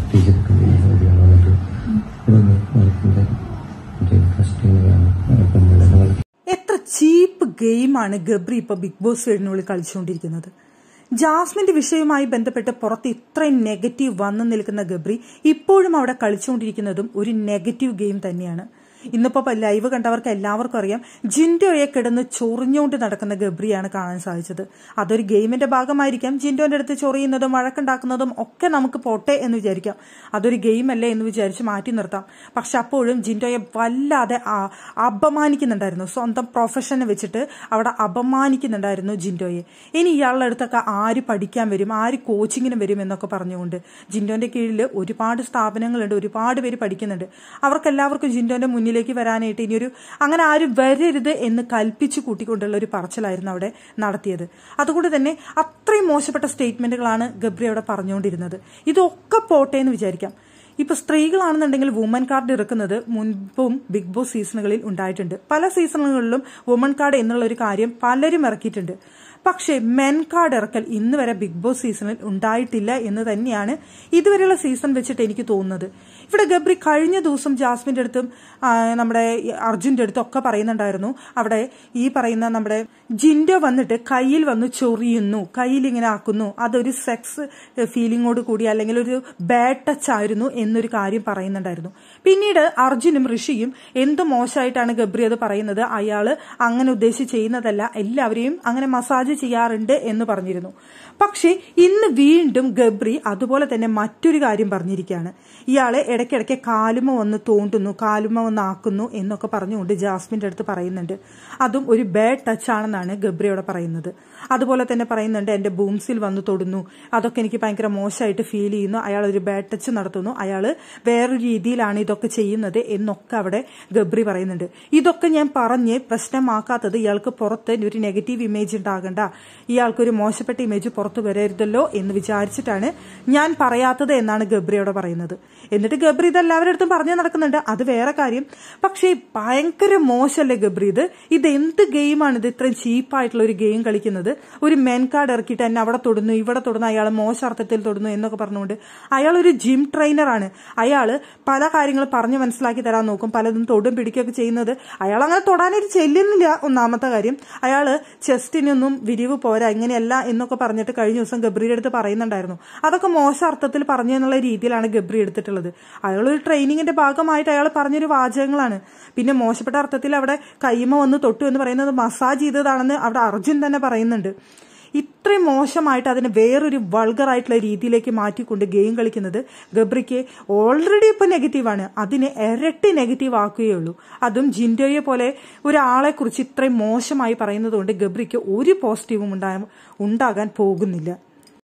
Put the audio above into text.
എത്ര ചീപ്പ് ഗെയിമാണ് ഗബ്രി ഇപ്പൊ ബിഗ് ബോസ് വീടിനുള്ളിൽ കളിച്ചുകൊണ്ടിരിക്കുന്നത്. ജാസ്മിന്റെ വിഷയവുമായി ബന്ധപ്പെട്ട് പുറത്ത് ഇത്രയും നെഗറ്റീവ് വന്നു നിൽക്കുന്ന ഗബ്രി ഇപ്പോഴും അവിടെ കളിച്ചുകൊണ്ടിരിക്കുന്നതും ഒരു നെഗറ്റീവ് ഗെയിം തന്നെയാണ്. ഇന്നിപ്പോ ലൈവ് കണ്ടവർക്ക് എല്ലാവർക്കും അറിയാം, ജിൻഡോയെ കിടന്ന് ചൊറിഞ്ഞുകൊണ്ട് നടക്കുന്ന ഗബ്രിയാണ് കാണാൻ സാധിച്ചത്. അതൊരു ഗെയിമിന്റെ ഭാഗമായിരിക്കാം. ജിൻഡോന്റെ അടുത്ത് ചൊറിയുന്നതും വഴക്കുണ്ടാക്കുന്നതും ഒക്കെ നമുക്ക് പോട്ടെ എന്ന് വിചാരിക്കാം. അതൊരു ഗെയിം അല്ലേ എന്ന് വിചാരിച്ച് മാറ്റി നിർത്താം. പക്ഷെ അപ്പോഴും ജിൻഡോയെ വല്ലാതെ അപമാനിക്കുന്നുണ്ടായിരുന്നു. സ്വന്തം പ്രൊഫഷനെ വെച്ചിട്ട് അവിടെ അപമാനിക്കുന്നുണ്ടായിരുന്നു ജിൻഡോയെ. ഇനി ഇയാളുടെ അടുത്തൊക്കെ ആര് പഠിക്കാൻ വരും, ആര് കോച്ചിങ്ങിന് വരും എന്നൊക്കെ പറഞ്ഞുകൊണ്ട്. ജിൻഡോന്റെ കീഴിൽ ഒരുപാട് സ്ഥാപനങ്ങളുണ്ട്, ഒരുപാട് പേര് പഠിക്കുന്നുണ്ട്. അവർക്കെല്ലാവർക്കും ജിൻഡോന്റെ മുന്നിലേക്ക് വരാനായിട്ട് ഇനിയൊരു അങ്ങനെ ആരും വരരുത് എന്ന് കൽപ്പിച്ചു കൂട്ടിക്കൊണ്ടുള്ള ഒരു പറച്ചിലായിരുന്നു അവിടെ നടത്തിയത്. അതുകൊണ്ട് തന്നെ അത്രയും മോശപ്പെട്ട സ്റ്റേറ്റ്മെന്റുകളാണ് ഗബ്രി അവിടെ പറഞ്ഞുകൊണ്ടിരുന്നത്. ഇതൊക്കെ പോട്ടെ എന്ന് വിചാരിക്കാം. ഇപ്പൊ സ്ത്രീകളാണെന്നുണ്ടെങ്കിൽ വുമൻ കാർഡ് ഇറക്കുന്നത് മുൻപും ബിഗ് ബോസ് സീസണുകളിൽ ഉണ്ടായിട്ടുണ്ട്. പല സീസണുകളിലും വുമൻ കാർഡ് എന്നുള്ള ഒരു കാര്യം പലരും ഇറക്കിയിട്ടുണ്ട്. പക്ഷേ മെൻ കാർഡ് ഇറക്കൽ ഇന്ന് വരെ ബിഗ് ബോസ് സീസണിൽ ഉണ്ടായിട്ടില്ല എന്ന് തന്നെയാണ് ഇതുവരെയുള്ള സീസൺ വെച്ചിട്ട് എനിക്ക് തോന്നുന്നത്. ഇവിടെ ഗബ്രി കഴിഞ്ഞ ദിവസം ജാസ്മിന്റെ അടുത്തും നമ്മുടെ അർജുന്റെ അടുത്തും ഒക്കെ പറയുന്നുണ്ടായിരുന്നു, അവിടെ ഈ പറയുന്ന നമ്മുടെ ജിൻഡോ വന്നിട്ട് കയ്യിൽ വന്ന് ചൊറിയുന്നു, കയ്യിൽ ഇങ്ങനെ ആക്കുന്നു, അതൊരു സെക്സ് ഫീലിങ്ങോട് കൂടി അല്ലെങ്കിൽ ഒരു ബാഡ് ടച്ച് ആയിരുന്നു എന്നൊരു കാര്യം പറയുന്നുണ്ടായിരുന്നു. പിന്നീട് അർജുനും ഋഷിയും എന്ത് മോശമായിട്ടാണ് ഗബ്രി അത് പറയുന്നത്, അയാള് അങ്ങനെ ഉദ്ദേശിച്ച് ചെയ്യുന്നതല്ല, എല്ലാവരെയും അങ്ങനെ മസാജ് ചെയ്യാറുണ്ട് എന്ന് പറഞ്ഞിരുന്നു. പക്ഷേ ഇന്ന് വീണ്ടും ഗബ്രി അതുപോലെ തന്നെ മറ്റൊരു കാര്യം പറഞ്ഞിരിക്കുകയാണ്. ഇയാള് ഇടയ്ക്കിടയ്ക്ക് കാലുമ വന്ന് തോണ്ടുന്നു, കാലുമ വന്ന് ആക്കുന്നു എന്നൊക്കെ പറഞ്ഞുകൊണ്ട് ജാസ്മിന്റെ അടുത്ത് പറയുന്നുണ്ട്. അതും ഒരു ബാഡ് ടച്ച് ആണെന്നാണ് ഗബ്രിയോടെ പറയുന്നത്. അതുപോലെ തന്നെ പറയുന്നുണ്ട്, എന്റെ ബൂംസിൽ വന്ന് തൊടുന്നു, അതൊക്കെ എനിക്ക് ഭയങ്കര മോശമായിട്ട് ഫീൽ ചെയ്യുന്നു, അയാൾ ഒരു ബാഡ് ടച്ച് നടത്തുന്നു, അയാള് വേറൊരു രീതിയിലാണ് ഇതൊക്കെ ചെയ്യുന്നത് എന്നൊക്കെ അവിടെ ഗബ്രി പറയുന്നുണ്ട്. ഇതൊക്കെ ഞാൻ പറഞ്ഞ് പ്രശ്നമാക്കാത്തത് ഇയാൾക്ക് പുറത്ത് ഒരു നെഗറ്റീവ് ഇമേജ് ഉണ്ടാകണ്ട, ഇയാൾക്കൊരു മോശപ്പെട്ട ഇമേജ് പുറത്തു വരരുതല്ലോ എന്ന് വിചാരിച്ചിട്ടാണ് ഞാൻ പറയാത്തത് എന്നാണ് ഗബ്രിയോട് പറയുന്നത്. എന്നിട്ട് ഗബ്രി ഇതെല്ലാവരുടെ അടുത്തും പറഞ്ഞു നടക്കുന്നുണ്ട്, അത് വേറെ കാര്യം. പക്ഷേ ഭയങ്കര മോശമല്ലേ ഗബ്രി ഇത് എന്ത് ഗെയിമാണ് ഇത്? ഇത്രയും ചീപ്പായിട്ടുള്ള ഒരു ഗെയിം കളിക്കുന്നത്. ഒരു മെൻ കാർഡ് ഇറക്കിയിട്ട് എന്നെ അവിടെ തൊടുന്നു, ഇവിടെ തൊടുന്നു, അയാൾ മോശ അർത്ഥത്തിൽ തൊടുന്നു എന്നൊക്കെ പറഞ്ഞുകൊണ്ട്. അയാൾ ഒരു ജിം ട്രെയിനറാണ്. അയാൾ പല കാര്യങ്ങളും പറഞ്ഞു മനസ്സിലാക്കി തരാൻ നോക്കും, പലതും തൊടും പിടിക്കുകയൊക്കെ ചെയ്യുന്നത്. അയാൾ അങ്ങനെ തൊടാനായിട്ട് ചെല്ലുന്നില്ല. ഒന്നാമത്തെ കാര്യം, അയാള് ചെസ്റ്റിനൊന്നും വിരിവ് പോരാ, ഇങ്ങനെയല്ല എന്നൊക്കെ പറഞ്ഞിട്ട് കഴിഞ്ഞ ദിവസം ഗബ്രിയുടെ അടുത്ത് പറയുന്നുണ്ടായിരുന്നു. അതൊക്കെ മോശം അർത്ഥത്തിൽ പറഞ്ഞു എന്നുള്ള രീതിയിലാണ് ഗബ്രി എടുത്തിട്ടുള്ളത്. അയാളൊരു ട്രെയിനിങ്ങിന്റെ ഭാഗമായിട്ട് അയാൾ പറഞ്ഞൊരു വാചകങ്ങളാണ്. പിന്നെ മോശപ്പെട്ട അർത്ഥത്തിൽ അവിടെ കൈമ വന്ന് തൊട്ടു എന്ന് പറയുന്നത് മസാജ് ചെയ്തതാണെന്ന് അവിടെ അർജുൻ തന്നെ പറയുന്നുണ്ട്. ഇത്രയും മോശമായിട്ട് അതിനെ വേറൊരു വൾഗറായിട്ടുള്ള രീതിയിലേക്ക് മാറ്റിക്കൊണ്ട് ഗെയിം കളിക്കുന്നത് ഗബ്രിക്ക് ഓൾറെഡി ഇപ്പൊ നെഗറ്റീവാണ്, അതിനെ ഇരട്ടി നെഗറ്റീവ് ആക്കുകയുള്ളൂ. അതും ജിൻഡോയെ പോലെ ഒരാളെ കുറിച്ച് ഇത്രയും മോശമായി പറയുന്നത് കൊണ്ട് ഗബ്രിക്ക് ഒരു പോസിറ്റീവും ഉണ്ടാകാൻ പോകുന്നില്ല.